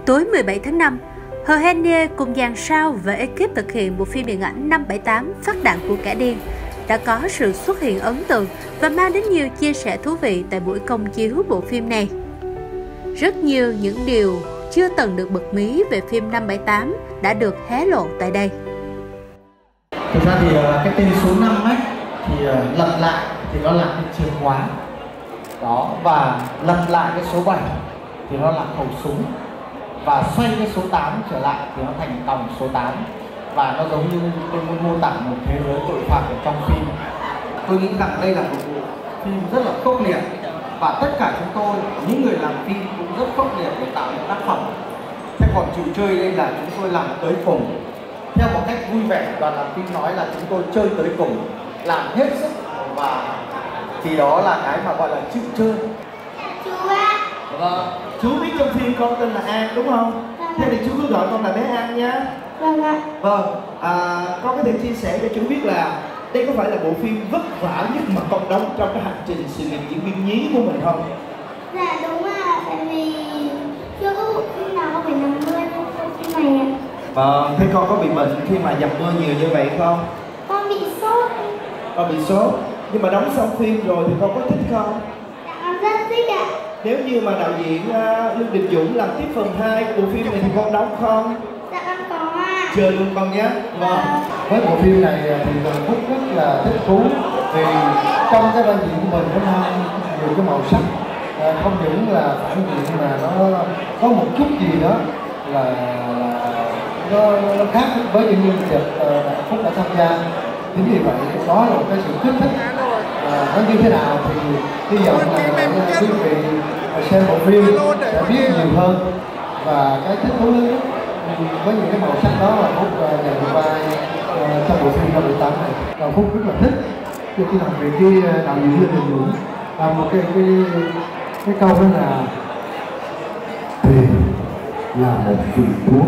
Tối 17 tháng 5, Hờ Henie cùng dàn sao và ekip thực hiện bộ phim điện ảnh 578 Phát đạn của kẻ điên đã có sự xuất hiện ấn tượng và mang đến nhiều chia sẻ thú vị tại buổi công chiếu bộ phim này. Rất nhiều những điều chưa từng được bật mí về phim 578 đã được hé lộ tại đây. Thực ra thì cái tên số 5 ấy thì lật lại thì nó là cái chìa khóa đó, và lật lại cái số 7 thì nó là khẩu súng, và xoay cái số 8 trở lại thì nó thành còng số 8, và nó giống như tôi muốn mô tả một thế giới tội phạm ở trong phim. Tôi nghĩ rằng đây là một bộ phim rất là khốc liệt, và tất cả chúng tôi, những người làm phim cũng rất khốc liệt để tạo những tác phẩm. Thế còn chủ chơi đây là chúng tôi làm tới cùng, theo một cách vui vẻ. Đoàn làm phim nói là chúng tôi chơi tới cùng, làm hết sức, và thì đó là cái mà gọi là chịu chơi. Chú ạ. Vâng, chú biết trong phim con tên là An đúng không? Thế thì chú cứ gọi con là bé An nhá. Vâng ạ. Vâng, con có thể chia sẻ cho chú biết là đây có phải là bộ phim vất vả nhất mà con đóng trong cái hành trình sự nghiệp diễn viên nhí của mình không? Dạ đúng ạ, tại vì chưa có bộ phim nào có phải nằm mưa như phim này ạ. Vâng, thế con có bị bệnh khi mà dầm mưa nhiều như vậy không? Con bị sốt. Con bị sốt, nhưng mà đóng xong phim rồi thì con có thích không? Dạ con rất thích ạ. Nếu như mà đạo diễn Lương Đình Dũng làm tiếp phần 2 của bộ phim này thì con đóng không? Dạ con có ạ. Chơi luôn con nhé. Vâng. Với bộ phim này thì Phúc rất là thích thú, vì trong cái vai diễn của mình nó mang nhiều cái màu sắc, không những là phản diện mà nó có một chút gì đó là nó khác với những nhân vật Phúc đã tham gia. Chính vì vậy đó là một cái sự kích thích. Nó như thế nào thì hy vọng là quý vị xem bộ phim sẽ biết nhiều hơn, và cái thích thú lớn với những cái màu sắc đó là Phúc nhận được vai trong bộ phim 578 này. Và Phúc rất là thích khi làm việc với đạo diễn Lương Đình Dũng. Một cái câu đó là tiền là một vị thuốc,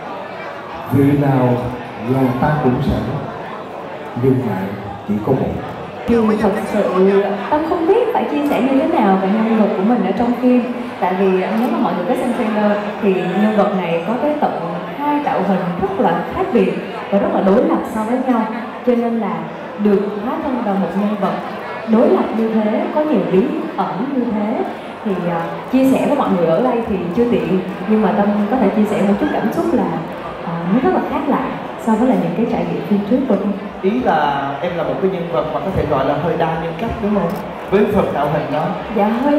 vị nào là ta cũng sẽ, nhưng lại chỉ có một. Nhưng thật sự Tâm không biết phải chia sẻ như thế nào về nhân vật của mình ở trong phim. Tại vì nếu mà mọi người có xem trailer thì nhân vật này có tới tận 2 tạo hình rất là khác biệt và rất là đối lập so với nhau. Cho nên là được hóa thân vào một nhân vật đối lập như thế, có nhiều bí ẩn như thế thì chia sẻ với mọi người ở đây thì chưa tiện. Nhưng mà Tâm có thể chia sẻ một chút cảm xúc là nó rất là khác lạ so với là những cái trải nghiệm phim trước của em. Ý là em là một cái nhân vật mà có thể gọi là hơi đa nhân cách đúng không? Với phần tạo hình đó. Dạ hơi.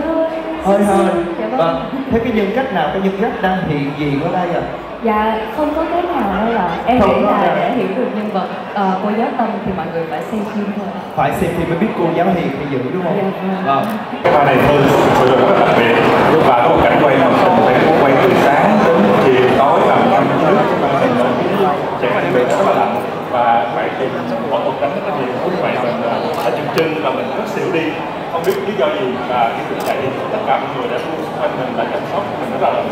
Dạ vâng. Thế cái nhân cách nào, cái nhân cách đang hiện diện ở đây à? Dạ không có cái nào đâu là em nghĩ là để hiểu được nhân vật cô giáo Tâm thì mọi người phải xem phim thôi. Phải xem phim mới biết cô giáo Hiền thì dự đúng không? Dạ. Vâng. Qua này thôi sự rất là đặc biệt, và có một cảnh quay mà mình phải quay từ sáng đến chiều tối và năm nước chẳng hạn như rất là lạnh, và phải tìm một cảnh rất là nhiều lúc vậy mình đã chừng chân và mình rất xỉu đi, không biết lý do gì, và cái việc chạy tất cả mọi người đã luôn xung quanh mình đã chăm sóc mình rất là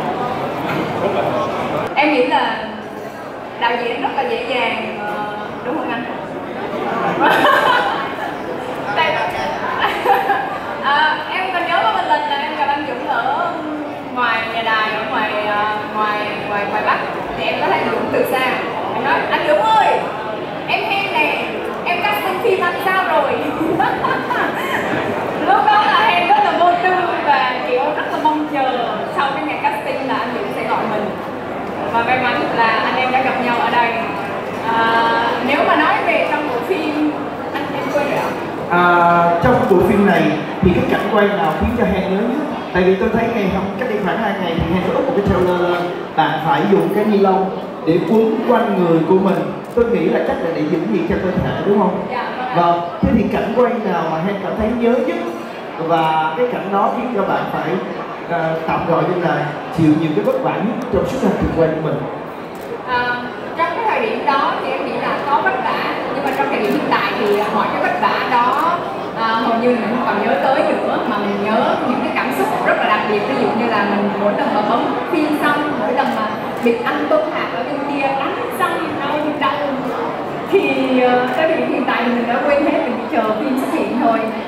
Em nghĩ là đạo diễn rất là dễ dàng, đúng không anh? Em còn nhớ có một lần là em gặp anh Dũng ở ngoài nhà đài, ở ngoài Bắc, thì em có thấy Dũng từ xa. Em nói anh Dũng ơi, em Hen nè, em casting phim anh sao rồi? Lúc đó là Hen rất là vô tư và kiểu rất là mong chờ sau cái ngày casting là anh Dũng sẽ gọi mình, và may mắn là anh em đã gặp nhau ở đây. Nếu mà nói về trong bộ phim, anh em quên rồi ạ? Trong bộ phim này thì cái cảnh quay nào khiến cho Hen nhớ nhất? Tại vì tôi thấy ngày hôm cách đây khoảng 2 ngày thì Hen có up một cái trailer lên, bạn phải dùng cái ni lông để quấn quanh người của mình. Tôi nghĩ là chắc là để giữ nhiệt cho cơ thể đúng không? Dạ Vâng. Thế thì cảnh quay nào mà Hen cảm thấy nhớ nhất, và cái cảnh đó khiến cho bạn phải tạm gọi như là chịu nhiều cái vất vả nhất trong suốt hành trình quay của mình? Trong cái thời điểm đó thì em nghĩ là có vất vả, nhưng mà trong thời điểm hiện tại thì mọi cái vất vả đó hầu như mình không còn nhớ tới nữa, mà mình nhớ những cái cảm xúc rất là đặc biệt. Ví dụ như là mình mỗi lần mà bấm phim xong, mỗi lần mà bị anh Tuấn Hạc ở bên kia đánh xong đau thì tới thời điểm hiện tại thì mình đã quên hết, mình chỉ chờ phim xuất hiện thôi.